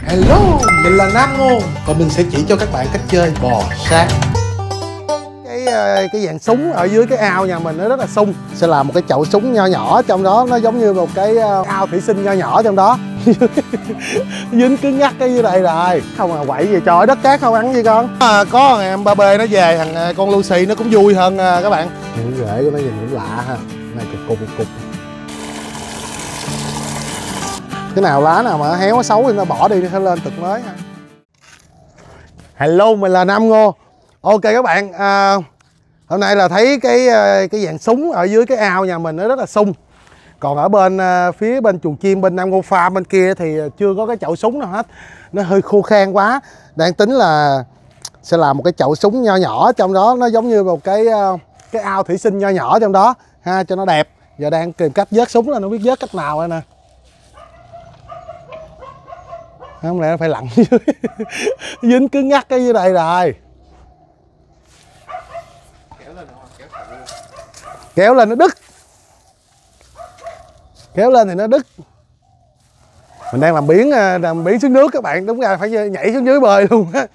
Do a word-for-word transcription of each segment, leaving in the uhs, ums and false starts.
Hello, mình là Nam Ngô và mình sẽ chỉ cho các bạn cách chơi bò sát. Cái cái dạng súng ở dưới cái ao nhà mình nó rất là sung. Sẽ làm một cái chậu súng nho nhỏ, trong đó nó giống như một cái ao thủy sinh nho nhỏ trong đó. Dính cứng ngắc cái dưới đây rồi. Không à, quậy gì trời, đất cát không ăn gì con. À, có thằng em ba bê nó về, thằng con Lucy nó cũng vui hơn các bạn. Những rễ của nó nhìn cũng lạ ha. Này cục cục cục. Cái nào lá nào mà héo xấu thì nó bỏ đi, nó lên tực mới ha. Hello, mình là Nam Ngô. Ok các bạn, à, hôm nay là thấy cái cái dạng súng ở dưới cái ao nhà mình nó rất là sung. Còn ở bên phía bên chuồng chim bên Nam Ngô Farm bên kia thì chưa có cái chậu súng nào hết. Nó hơi khô khan quá. Đang tính là sẽ làm một cái chậu súng nho nhỏ, trong đó nó giống như một cái cái ao thủy sinh nho nhỏ trong đó ha, cho nó đẹp. Giờ đang tìm cách vớt súng, là nó biết vớt cách nào đây nè. Không lẽ nó phải lặn dưới. Dính cứng ngắc cái dưới đây rồi. Kéo lên, kéo lên nó đứt. Kéo lên thì nó đứt. Mình đang làm biến làm biến xuống nước các bạn, đúng ra phải nhảy xuống dưới bơi luôn á.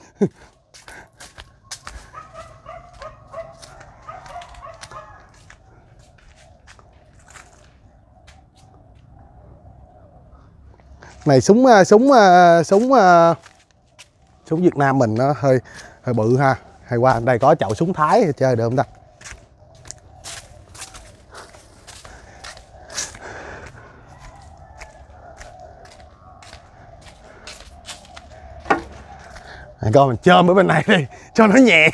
Này súng súng súng súng Việt Nam mình nó hơi hơi bự ha. Hay qua đây có chậu súng Thái thì chơi được không ta? Này coi mình chôm ở bên này đi cho nó nhẹ.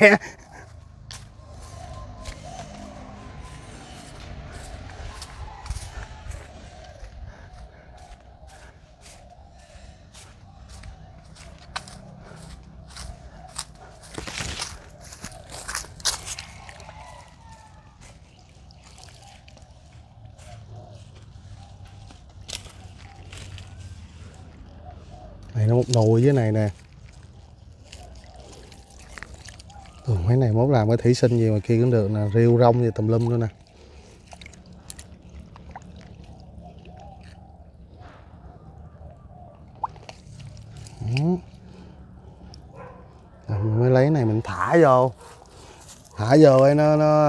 Này nó một nồi dưới này nè. Ừ, mấy này mốt làm cái thủy sinh gì mà kia cũng được nè, riêu rong gì tùm lum nữa nè. Rồi mình mới lấy này mình thả vô. Thả vô ấy nó nó,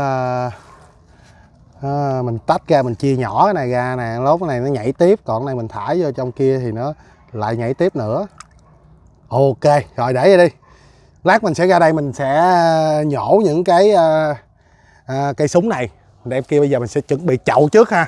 nó mình tách ra, mình chia nhỏ cái này ra nè, lốt cái này nó nhảy tiếp, còn cái này mình thả vô trong kia thì nó lại nhảy tiếp nữa. Ok, rồi để vậy đi. Lát mình sẽ ra đây mình sẽ nhổ những cái uh, uh, cây súng này. Đem kia bây giờ mình sẽ chuẩn bị chậu trước ha.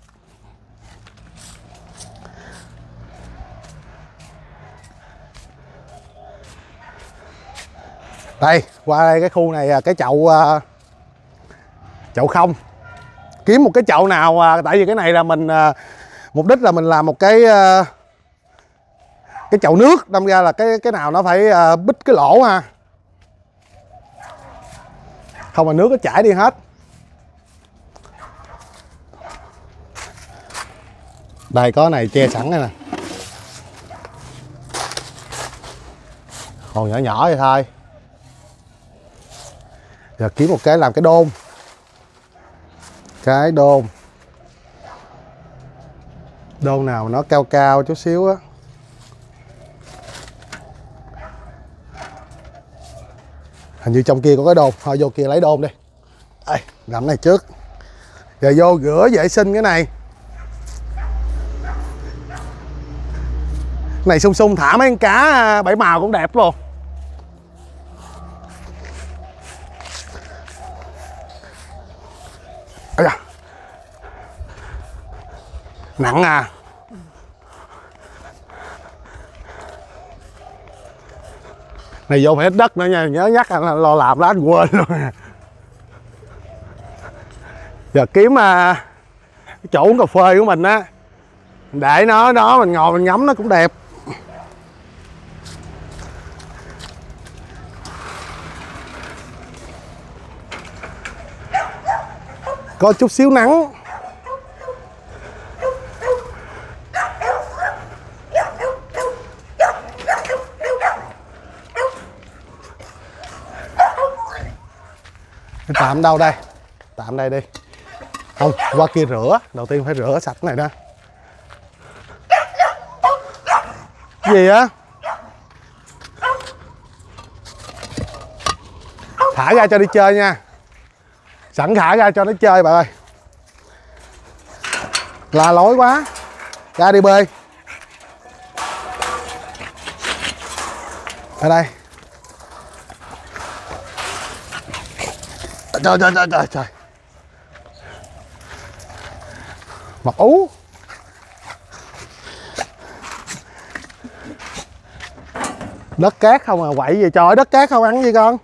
Đây, qua đây cái khu này cái chậu uh, chậu không. Kiếm một cái chậu nào, uh, tại vì cái này là mình uh, mục đích là mình làm một cái uh, cái chậu nước, đâm ra là cái cái nào nó phải uh, bít cái lỗ ha. Không mà nước nó chảy đi hết. Đây có này che sẵn đây nè. Còn nhỏ nhỏ vậy thôi. Giờ kiếm một cái làm cái đôn. Cái đôn. Đôn nào nó cao cao chút xíu á. Hình như trong kia có cái đôn, thôi vô kia lấy đôn đi. Đây, làm này trước. Giờ vô rửa vệ sinh cái này. Này sung sung thả mấy con cá bảy màu cũng đẹp luôn. Ây da. Nặng à. Này vô phải ít đất nữa nha, nhớ nhắc anh lo làm lá anh quên luôn. Giờ kiếm uh, cái chỗ uống cà phê của mình á, để nó đó mình ngồi mình ngắm nó cũng đẹp. Có chút xíu nắng. Tạm đâu đây, tạm đây đi. Không, qua kia rửa, đầu tiên phải rửa sạch này đó. Gì á? Thả ra cho đi chơi nha. Sẵn thả ra cho nó chơi bạn ơi. La lối quá. Ra đi bơi. Ở đây. Trời trời trời trời trời. Mặt ú. Đất cát không à, quậy gì trời, đất cát không ăn gì con.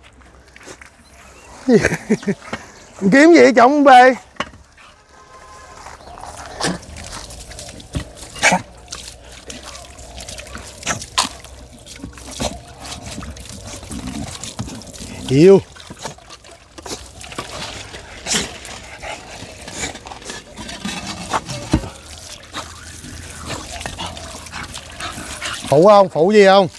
Kiếm gì trọng bê. Yêu. Phụ không? Phụ gì không?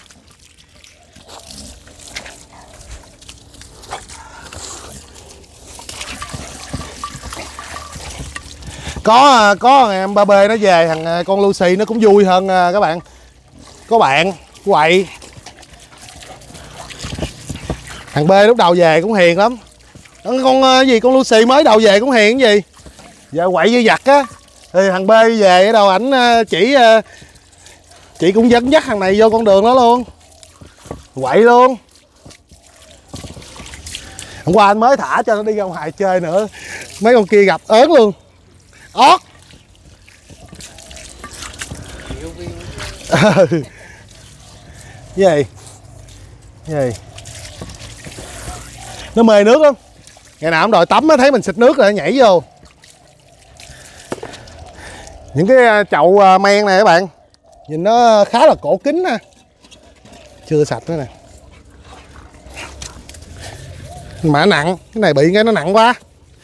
Có có em ba bê nó về, thằng con Lucy nó cũng vui hơn các bạn. Có bạn quậy. Thằng B lúc đầu về cũng hiền lắm. Con gì con Lucy mới đầu về cũng hiền cái gì. Giờ quậy như giặt á. Thì thằng B về ở đâu ảnh chỉ chị cũng dẫn dắt thằng này vô con đường đó luôn. Quậy luôn. Hôm qua anh mới thả cho nó đi ra ngoài chơi nữa. Mấy con kia gặp ớn luôn. Ót. Gì? Gì? Nó mê nước lắm. Ngày nào cũng đòi tắm á, thấy mình xịt nước rồi nhảy vô. Những cái chậu men này các bạn, nhìn nó khá là cổ kính ha. Chưa sạch nữa nè. Mà nặng, cái này bị cái nó nặng quá.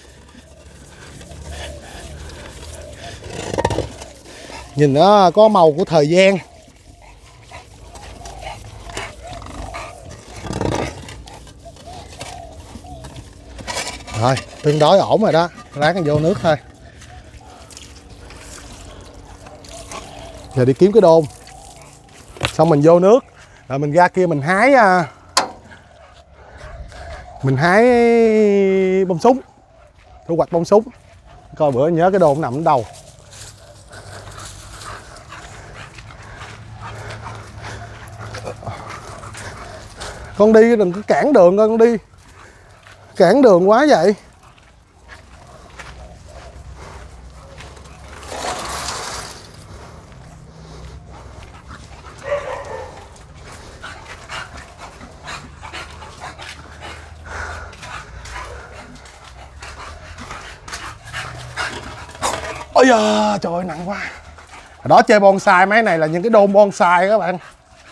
Nhìn nó có màu của thời gian. Rồi, tương đối ổn rồi đó. Lát vô nước thôi. Giờ đi kiếm cái đôn. Xong mình vô nước. Rồi mình ra kia mình hái Mình hái bông súng. Thu hoạch bông súng. Coi bữa nhớ cái đôn nằm ở đầu. Con đi đừng có cản đường coi con đi. Cản đường quá vậy. Ôi da, trời ơi, nặng quá. Đó chơi bonsai, mấy này là những cái đôn bonsai các bạn.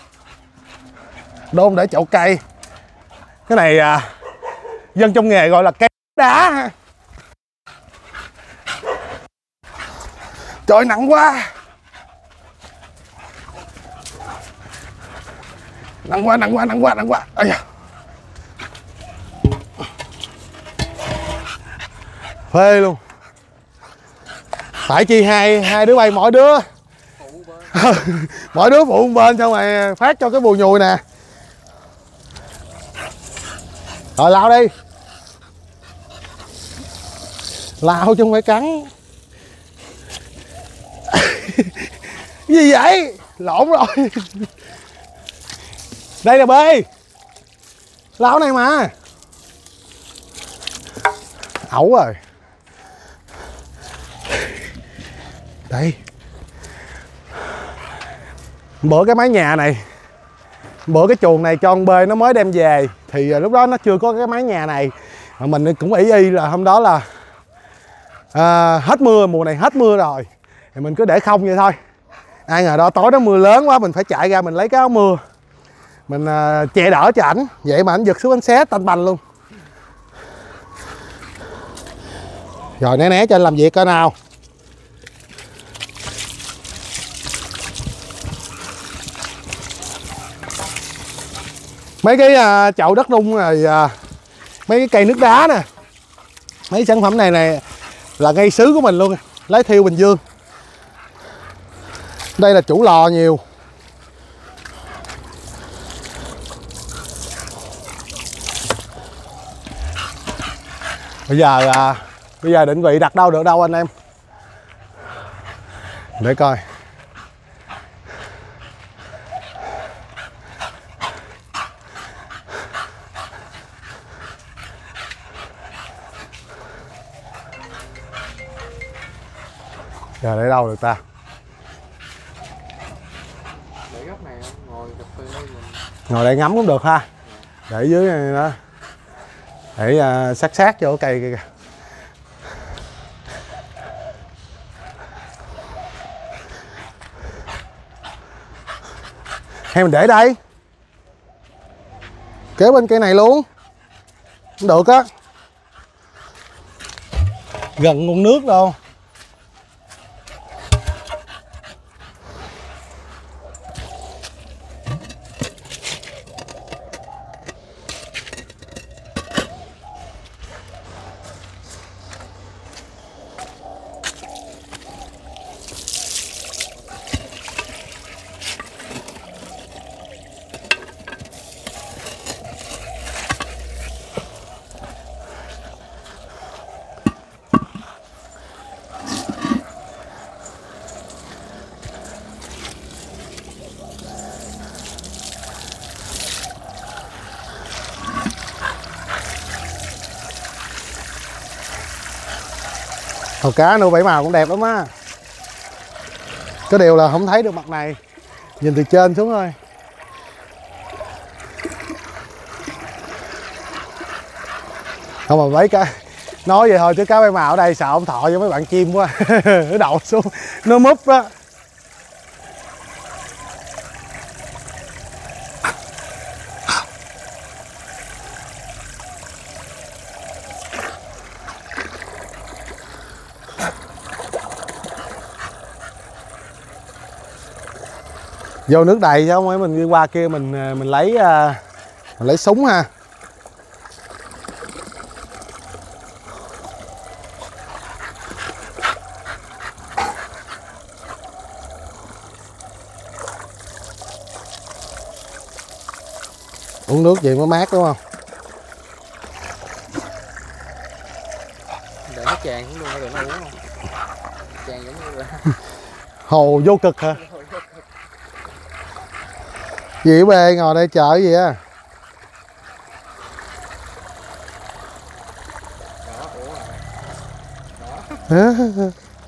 Đôn để chậu cây. Cái này à, dân trong nghề gọi là cây đá ha. Trời ơi, nặng quá. Nặng quá, nặng quá, nặng quá, nặng quá. Ây da. Phê luôn. Phải chi hai hai đứa bay mỗi đứa mỗi đứa phụ một bên, xong rồi phát cho cái bùi nhùi nè. Rồi lao đi. Lao chứ không phải cắn. Cái gì vậy? Lộn rồi. Đây là bê. Lao này mà. Ẩu rồi. Đây. Bữa cái mái nhà này, bữa cái chuồng này cho con bê nó mới đem về. Thì lúc đó nó chưa có cái mái nhà này. Mà mình cũng ỷ y là hôm đó là à, hết mưa, mùa này hết mưa rồi. Thì mình cứ để không vậy thôi. Ai ngờ đó tối đó mưa lớn quá, mình phải chạy ra mình lấy cái áo mưa. Mình à, che đỡ cho ảnh. Vậy mà ảnh giật xuống ảnh xé tanh bành luôn. Rồi né né cho anh làm việc coi nào. Mấy cái uh, chậu đất nung rồi uh, mấy cái cây nước đá nè. Mấy sản phẩm này này là ngay xứ của mình luôn, lấy thiêu Bình Dương. Đây là chủ lò nhiều. Bây giờ à, bây giờ định vị đặt đâu được đâu anh em, để coi. Giờ để đâu được ta? Để góc này ngồi cà phê mình... Ngồi đây ngắm cũng được ha. Để dưới này đó. Để uh, sát sát vô cây kìa. Hay mình để đây, kế bên cây này luôn cũng được á, gần nguồn nước đâu. Hồ cá nuôi bảy màu cũng đẹp lắm á. Có điều là không thấy được mặt này, nhìn từ trên xuống thôi. Không mà mấy cái nói vậy thôi chứ cá bảy màu ở đây sợ ông Thọ với mấy bạn chim quá. Nó đậu xuống nó múp đó. Vô nước đầy chứ không phải mình đi qua kia mình mình lấy mình lấy súng ha. Uống nước gì mới mát đúng không? Để nó tràn xuống luôn, để nó uống không? Tràn giống như là... Hồ vô cực hả? Gì bê ngồi đây chờ gì á? Đó, ủa rồi. Đó.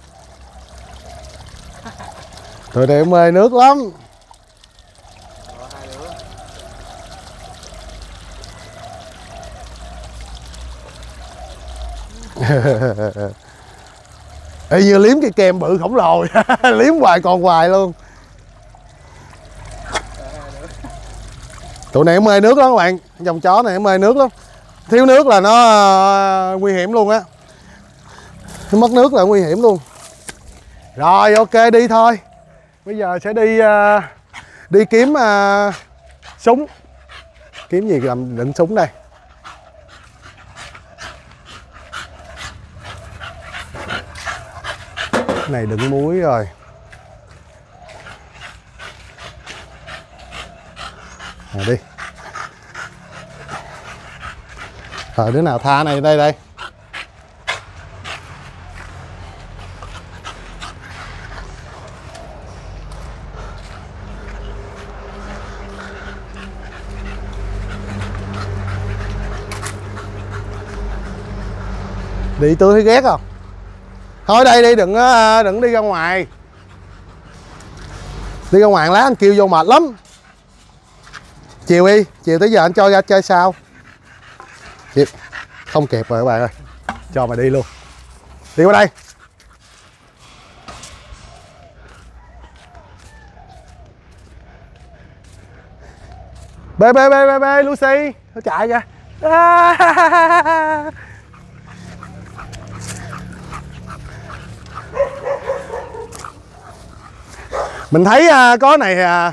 Tụi này mê nước lắm. Đó, hai đứa. Ê, như liếm cái kem bự khổng lồ. Liếm hoài còn hoài luôn. Tụi này mê nước lắm các bạn, dòng chó này mê nước lắm. Thiếu nước là nó uh, nguy hiểm luôn á. Mất nước là nguy hiểm luôn. Rồi ok đi thôi. Bây giờ sẽ đi uh, đi kiếm uh, súng. Kiếm gì làm đựng súng đây. Cái này đựng muối rồi. À, đi. Rồi đứa nào tha này đây đây. Đi tôi thấy ghét không? Thôi đây đi, đừng đừng đi ra ngoài. Đi ra ngoài lá anh kêu vô mệt lắm. Chiều đi, chiều tới giờ anh cho ra chơi sao? Kịp. Không kịp rồi các bạn ơi. Cho mày đi luôn. Đi qua đây. Bê bê bê bê bê Lucy, nó chạy kìa. À. Mình thấy uh, có này uh,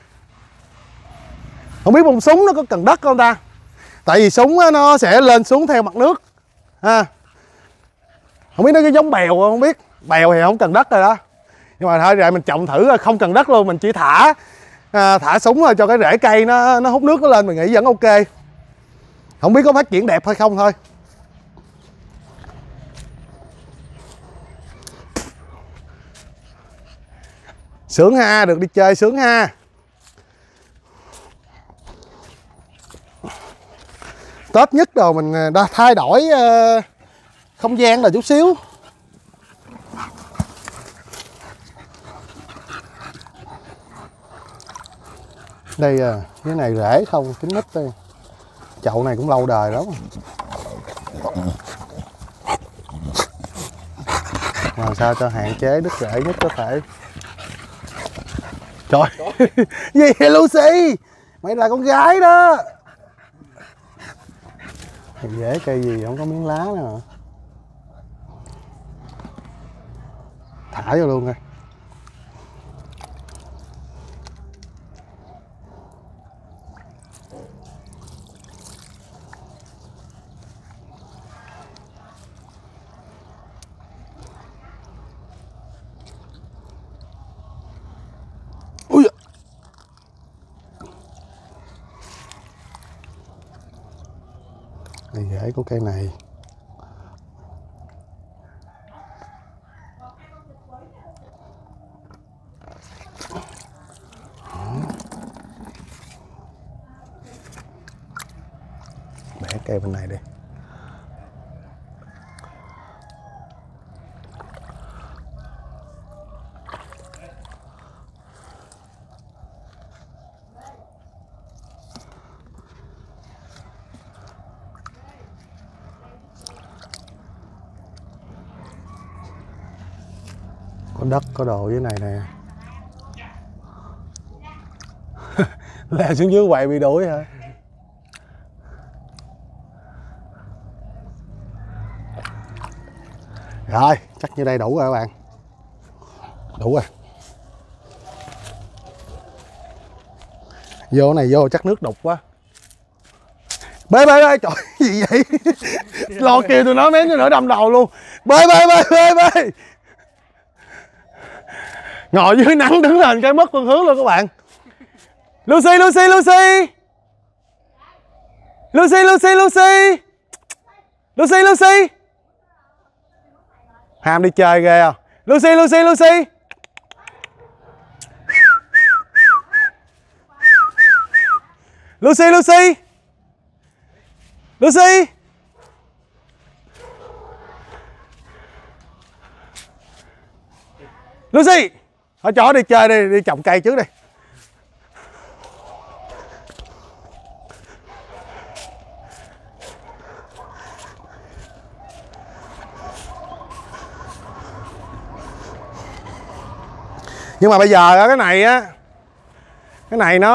không biết bông súng nó có cần đất không ta? Tại vì súng nó sẽ lên xuống theo mặt nước ha. Không biết nó cái giống bèo không biết. Bèo thì không cần đất rồi đó. Nhưng mà thôi rồi mình trồng thử không cần đất luôn. Mình chỉ thả à, thả súng rồi cho cái rễ cây nó nó hút nước nó lên. Mình nghĩ vẫn ok. Không biết có phát triển đẹp hay không thôi. Sướng ha, được đi chơi sướng ha. Tết nhất rồi mình đã thay đổi uh, không gian là chút xíu. Đây à, cái này rễ không, kính mít đây. Chậu này cũng lâu đời lắm. Làm sao cho hạn chế đứt rễ nhất có thể. Trời, gì vậy Lucy? Mày là con gái đó. Dễ cây gì không có miếng lá nữa. Thả vô luôn coi. Ui. Đây rễ của cây này. Bẻ cây bên này đi. Có đất có đồ dưới này nè. Leo xuống dưới quậy bị đuổi hả? Rồi, chắc như đây đủ rồi các bạn. Đủ rồi. Vô này vô chắc nước đục quá. Bê bê bê, trời gì vậy? Lo kêu tụi nó mém cho nửa đâm đầu luôn. Bê bê bê bê bê. Ngồi dưới nắng đứng lên cái mất phương hướng luôn các bạn. Lucy, Lucy, Lucy. Lucy, Lucy, Lucy. Lucy, Lucy. Ham đi chơi ghê không? Lucy, Lucy, Lucy. Lucy, Lucy. Lucy. Lucy. Ở chỗ đi chơi đi, đi trồng cây trước đi. Nhưng mà bây giờ cái này á, cái này nó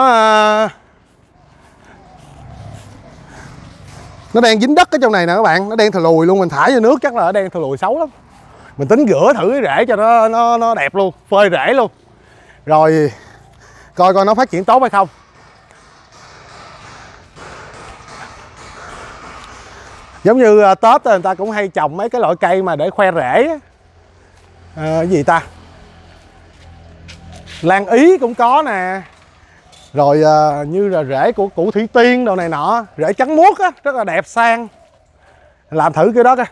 nó đang dính đất ở trong này nè các bạn, nó đang thò lùi luôn, mình thả vô nước chắc là nó đang thò lùi xấu lắm. Mình tính rửa thử cái rễ cho nó nó nó đẹp luôn, phơi rễ luôn. Rồi coi coi nó phát triển tốt hay không. Giống như Tết người ta cũng hay trồng mấy cái loại cây mà để khoe rễ. À, cái gì ta? Lan Ý cũng có nè. Rồi à, như là rễ của củ thủy tiên đồ này nọ, rễ trắng muốt á, rất là đẹp sang. Làm thử cái đó coi.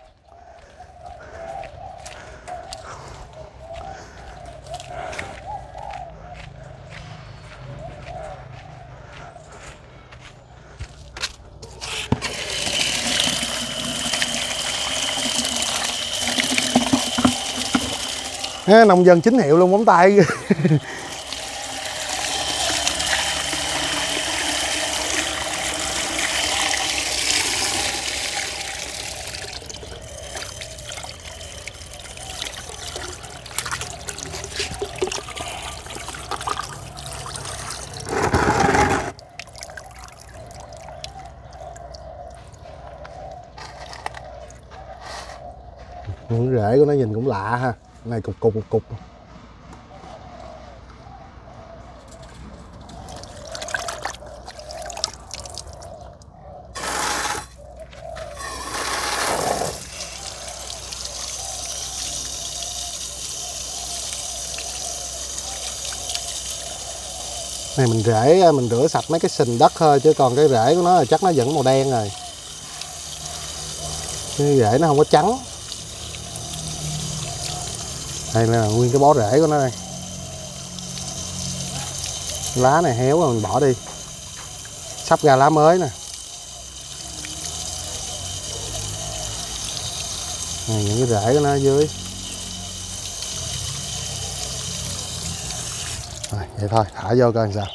À, nông dân chính hiệu luôn, móng tay. Rễ của nó nhìn cũng lạ ha. Này cục cục cục cục. Này mình rễ mình rửa sạch mấy cái sình đất thôi, chứ còn cái rễ của nó là chắc nó vẫn màu đen rồi. Cái rễ nó không có trắng. Đây là nguyên cái bó rễ của nó đây. Lá này héo rồi mình bỏ đi. Sắp ra lá mới nè. Này, những cái rễ của nó ở dưới. Rồi, vậy thôi, thả vô coi làm sao.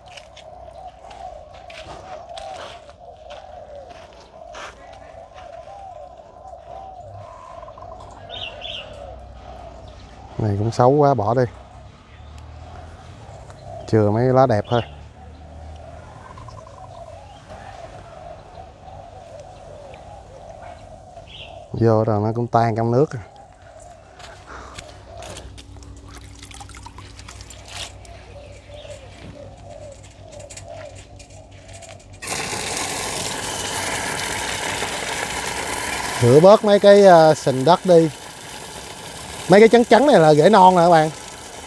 Này cũng xấu quá, bỏ đi. Chừa mấy lá đẹp thôi. Vô rồi nó cũng tan trong nước. Rửa bớt mấy cái uh, sình đất đi. Mấy cái trắng trắng này là rễ non nè các bạn.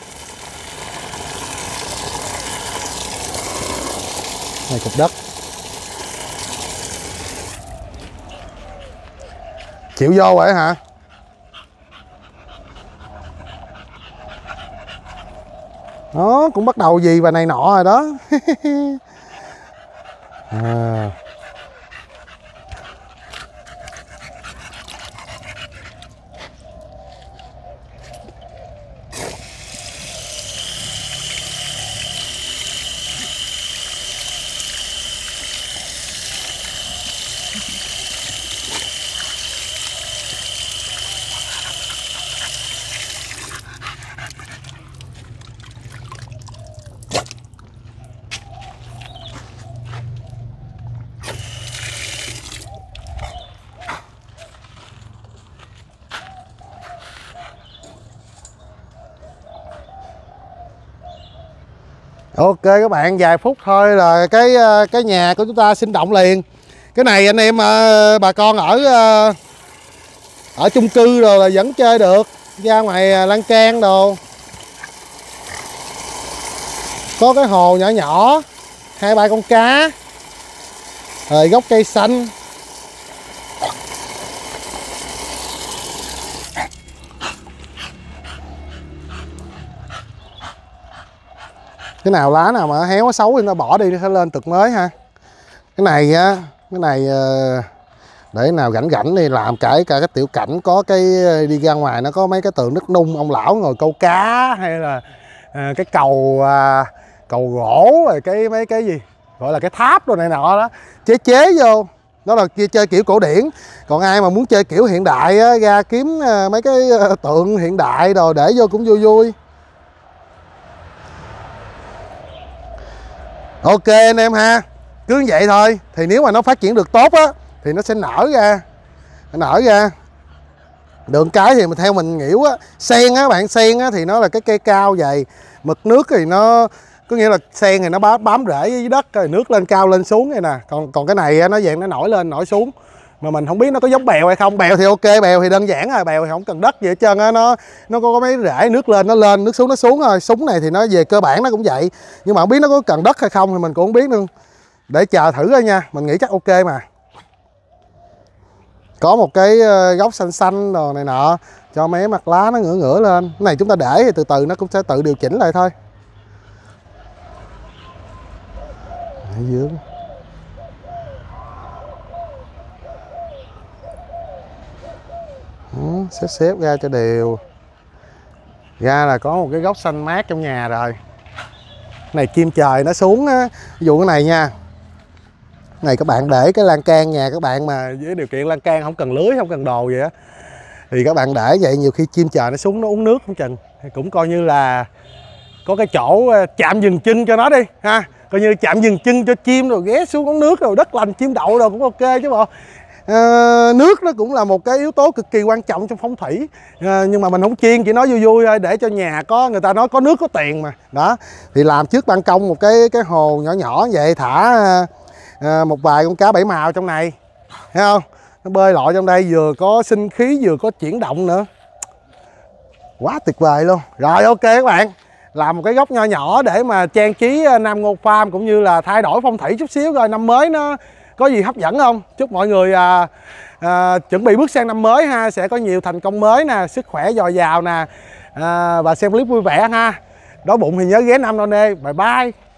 Này cục đất. Chịu vô vậy hả? Nó cũng bắt đầu gì và này nọ rồi đó. À. Ok các bạn, vài phút thôi là cái cái nhà của chúng ta sinh động liền. Cái này anh em bà con ở ở chung cư rồi là vẫn chơi được, ra ngoài lan can đồ. Có cái hồ nhỏ nhỏ, hai ba con cá, rồi gốc cây xanh. Cái nào lá nào mà héo xấu thì nó bỏ đi, nó lên tực mới ha. Cái này á, cái này để nào rảnh rảnh đi làm cả cả cái tiểu cảnh, có cái đi ra ngoài nó có mấy cái tường nước nung, ông lão ngồi câu cá, hay là à, cái cầu à, cầu gỗ, rồi cái mấy cái gì gọi là cái tháp rồi này nọ đó, chế chế vô. Đó là kia chơi kiểu cổ điển. Còn ai mà muốn chơi kiểu hiện đại á, ra kiếm à, mấy cái tượng hiện đại rồi để vô cũng vui vui. Ok anh em ha, cứ như vậy thôi. Thì nếu mà nó phát triển được tốt á thì nó sẽ nở ra, nó nở ra. Đường cái thì mình theo mình hiểu á, sen á bạn, sen á thì nó là cái cây cao dày, mực nước thì nó có nghĩa là sen thì nó bám, bám rễ dưới đất, rồi nước lên cao lên xuống này nè. Còn còn cái này nó dạng nó nổi lên nổi xuống, mà mình không biết nó có giống bèo hay không. Bèo thì ok, bèo thì đơn giản rồi, bèo thì không cần đất gì hết trơn á, nó nó có mấy rễ, nước lên nó lên, nước xuống nó xuống rồi. Súng này thì nó về cơ bản nó cũng vậy, nhưng mà không biết nó có cần đất hay không thì mình cũng không biết nữa. Để chờ thử thôi nha, mình nghĩ chắc ok mà. Có một cái gốc xanh xanh rồi này nọ, cho mấy mặt lá nó ngửa ngửa lên. Cái này chúng ta để thì từ từ nó cũng sẽ tự điều chỉnh lại thôi. Ở dưới ừ, xếp xếp ra cho đều. Ra là có một cái gốc xanh mát trong nhà rồi. Cái này chim trời nó xuống á. Ví dụ cái này nha, cái này các bạn để cái lan can nhà các bạn mà với điều kiện lan can không cần lưới, không cần đồ gì á, thì các bạn để vậy nhiều khi chim trời nó xuống nó uống nước không chừng, thì cũng coi như là có cái chỗ chạm dừng chân cho nó đi ha, coi như chạm dừng chân cho chim rồi ghé xuống uống nước, rồi đất lành chim đậu rồi cũng ok chứ bộ. À, nước nó cũng là một cái yếu tố cực kỳ quan trọng trong phong thủy, à, nhưng mà mình không chiên, chỉ nói vui vui thôi để cho nhà có, người ta nói có nước có tiền mà đó. Thì làm trước ban công một cái cái hồ nhỏ nhỏ vậy, thả à, một vài con cá bảy màu trong này, thấy không, nó bơi lội trong đây, vừa có sinh khí vừa có chuyển động nữa, quá tuyệt vời luôn. Rồi ok các bạn, làm một cái góc nho nhỏ để mà trang trí Nam Ngô Farm, cũng như là thay đổi phong thủy chút xíu, rồi năm mới nó có gì hấp dẫn không. Chúc mọi người à, à, chuẩn bị bước sang năm mới ha, sẽ có nhiều thành công mới nè, sức khỏe dồi dào nè, à, và xem clip vui vẻ ha. Đói bụng thì nhớ ghé Nam Donê. Bye bye.